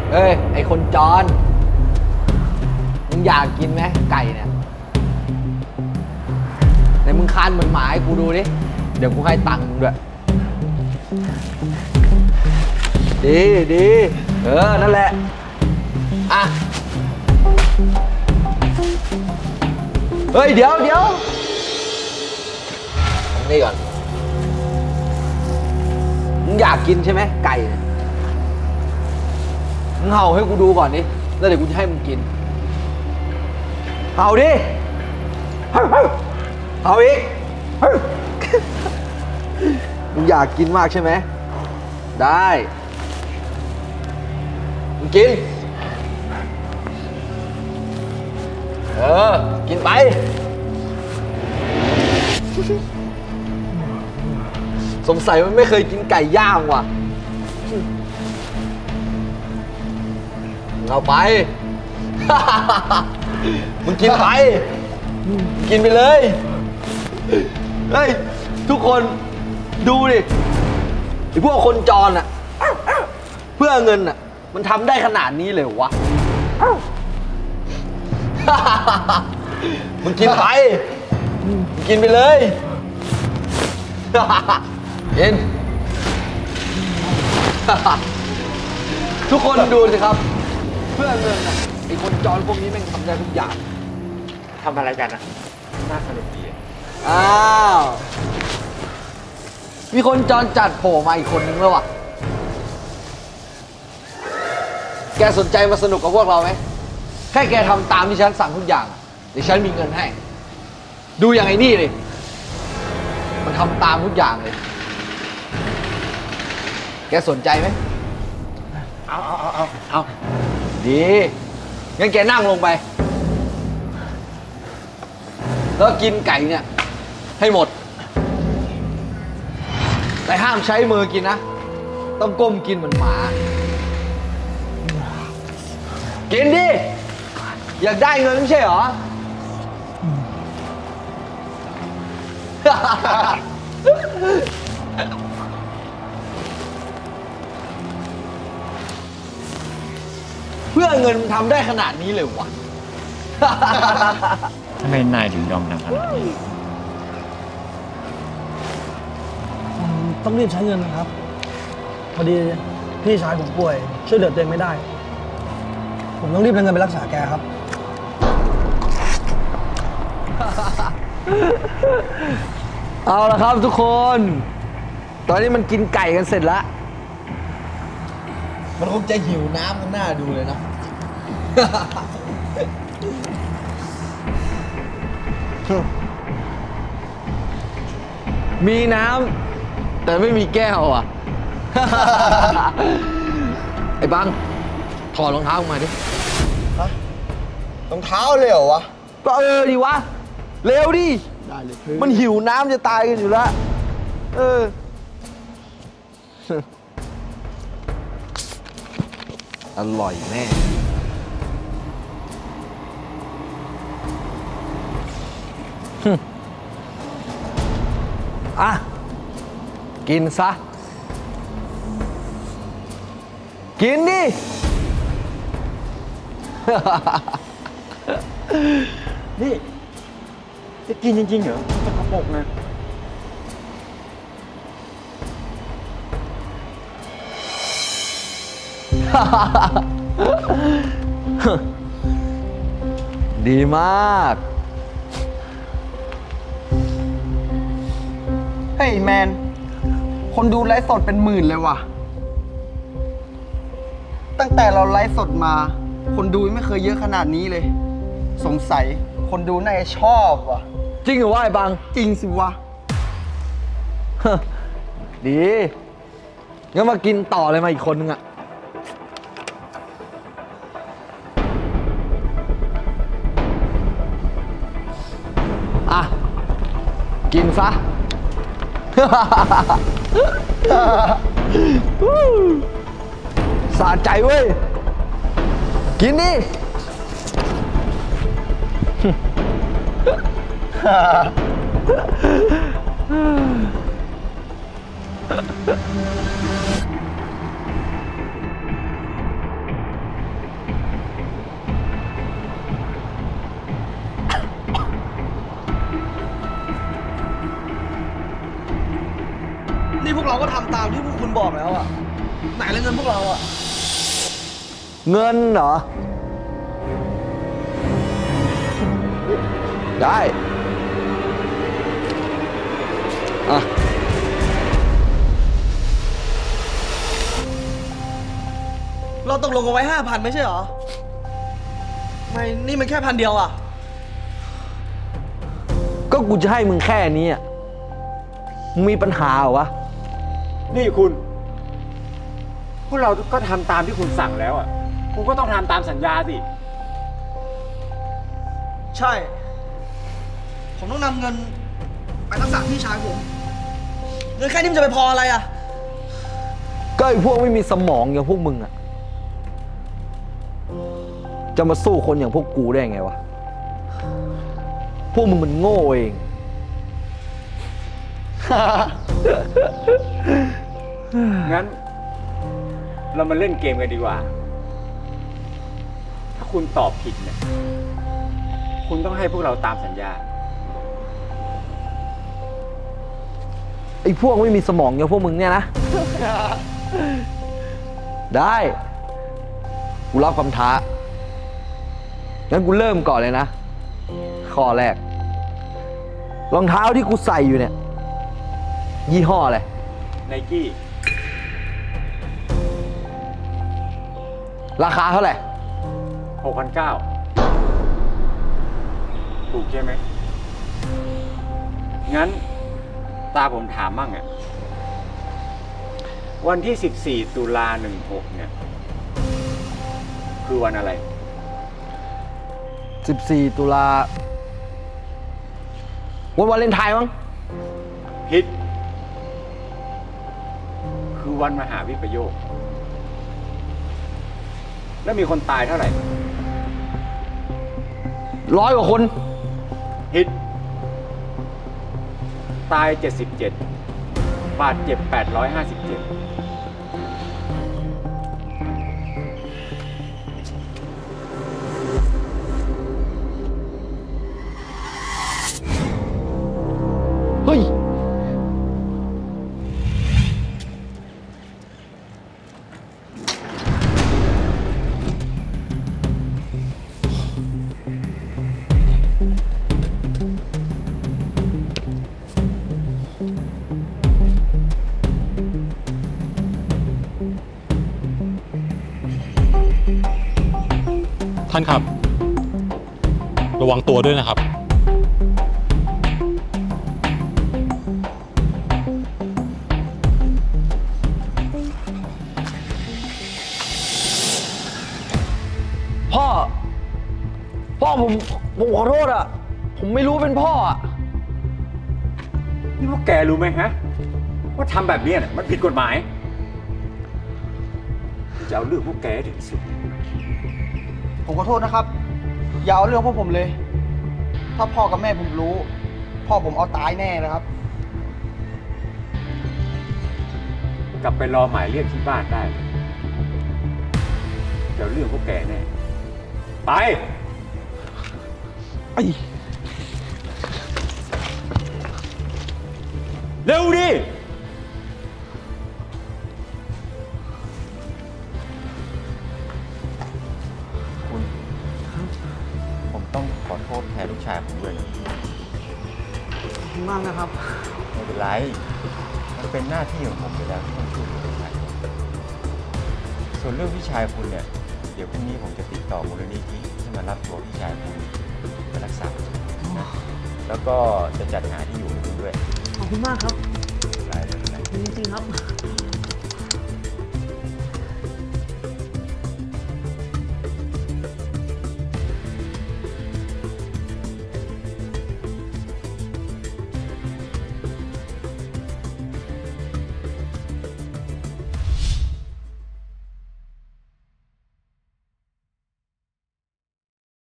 เอ้ยไอคนจรมึงอยากกินไหมไก่เนี่ยไหนมึงคานเหมือนหมาให้กูดูดิเดี๋ยวกูให้ตังค์มึงด้วยดีนั่นแหละอ่ะเฮ้ยเดี๋ยวนี่ก่อนมึงอยากกินใช่ไหมไก่เนี่ยมึงเห่าให้กูดูก่อนดิแล้วเดี๋ยวกูจะให้มึงกินเห่าดิเห่าอีกมึงอยากกินมากใช่ไหมได้มึงกินกินไปสงสัยมันไม่เคยกินไก่ย่างว่ะเอาไป มึงกินไปกินไปเลยเฮ้ยทุกคนดูดิไอ้พวกคนจรอ่ะเพื่อเงินอ่ะมันทำได้ขนาดนี้เลยวะ มึงกินไปกินไปเลยกิน ทุกคนดูสิครับเพื่อเงินอ่ะไอ้คนจรพวกนี้แม่งทำได้ทุกอย่างทำอะไรกันอ่ะน่าสนุกดีอ้าวมีคนจรจัดโผล่มาอีกคนนึงแล้วว่ะแกสนใจมาสนุกกับพวกเราไหมแค่แกทำตามที่ฉันสั่งทุกอย่างเดี๋ยวฉันมีเงินให้ดูอย่างไอ้นี่เลยมันทำตามทุกอย่างเลยแกสนใจไหมเอาดีงั้นแกนั่งลงไปแล้วกินไก่เนี่ยให้หมดแต่ห้ามใช้มือกินนะต้องก้มกินเหมือนหมากินดิอยากได้เงินไม่ใช่เหรอ เพื่อเงินทำได้ขนาดนี้เลยวะทำไมนายถึงยอมทำขนาดนี้ต้องรีบใช้เงินนะครับพอดีพี่ชายผมป่วยช่วยเหลือตัวเองไม่ได้ผมต้องรีบนำเงินไปรักษาแกครับเอาละครับทุกคนตอนนี้มันกินไก่กันเสร็จแล้วมันคงจะหิวน้ำกันหน้าดูเลยนะ มีน้ำแต่ไม่มีแก้วอ่ะ ไอ้บังถอดรองเท้าออกมาดิรองเท้าเลยเหรอวะก็ดิวะเร็วดิได้เลยมันหิวน้ำจะตายกันอยู่แล้วอร่อยแน่อ่ะกินซะกินดินี่จะกินจริงๆเหรอจะกระปกนะดีมากเฮ้ยแมนคนดูไลฟ์สดเป็นหมื่นเลยว่ะตั้งแต่เราไลฟ์สดมาคนดูไม่เคยเยอะขนาดนี้เลยสงสัยคนดูน่าจะชอบว่ะจริงเหรอวะไอ้บังจริงสิวะดีงั้นมากินต่อเลยมาอีกคนนึงอ่ะกินซะ สะใจเว้ยกินดิเเราก็ทำตามที่พวกคุณบอกแล้วอะไหนแล้วเงินพวกเราอะเงินเหรอ ได้อ่ะเราตกลงกันไว้ 5,000 ไม่ใช่เหรอไม่นี่มันแค่1,000 เดียวอะก็กูจะให้มึงแค่นี้อ่ะมึงมีปัญหาเหรอวะนี่คุณพวกเราก็ทำตามที่คุณสั่งแล้วอ่ะคุณก็ต้องทำตามสัญญาสิใช่ ผมต้องนำเงินไปรักษาพี่ชายผม เงินแค่นี้มันจะไปพออะไรอะก็ไอ้พวกไม่มีสมองอย่างพวกมึงอ่ะ จะมาสู้คนอย่างพวกกูได้ไงวะ พวกมึงมันโง่เองงั้น เรามาเล่นเกมกันดีกว่า ถ้าคุณตอบผิดเนี่ย คุณต้องให้พวกเราตามสัญญาไอ้พวกไม่มีสมองอย่างพวกมึงเนี่ยนะ ได้ กูรับคำท้า งั้นกูเริ่มก่อนเลยนะ ข้อแรก รองเท้าที่กูใส่อยู่เนี่ย ยี่ห้ออะไรไนกี้ราคาเท่าไหร่ 6,900 ถูกใช่ไหม งั้น ตาผมถามมั่งอ่ะ วันที่ 14 ตุลา16 เนี่ย คือวันอะไร 14 ตุลาวันวาเลนไทน์มั้งผิด คือวันมหาวิปโยค แล้วมีคนตายเท่าไหร่ 100 กว่าคนผิด ตาย 77 บาดเจ็บ 857 เฮ้ยท่านครับ ระวังตัวด้วยนะครับพ่อ ผมขอโทษอ่ะ ผมไม่รู้เป็นพ่ออ่ะนี่พวกแกรู้ไหมฮะ ว่าทำแบบนี้น่ะมันผิดกฎหมาย จะเอาเรื่องพวกแกให้ถึงที่สุดผมขอโทษนะครับ อย่าเอาเรื่องพวกผมเลย ถ้าพ่อกับแม่ผมรู้ พ่อผมเอาตายแน่นะครับกลับไปรอหมายเรียกที่บ้านได้เลยจะเอาเรื่องพวกแกแน่ ไป เร็วดิผมต้องขอโทษแทนลูกชายผมด้วยนะขอบคุณมากนะครับไม่เป็นไร มันเป็นหน้าที่ของผมอยู่แล้วที่ต้องช่วยเหลือลูกชายส่วนเรื่องพี่ชายคุณเนี่ย เดี๋ยวพรุ่งนี้ผมจะติดต่อมูลนิธิที่มารับตัวพี่ชายคุณไปรักษานะแล้วก็จะจัดหาที่อยู่ให้คุณด้วยขอบคุณมากครับไม่เป็นไรจริงๆครับ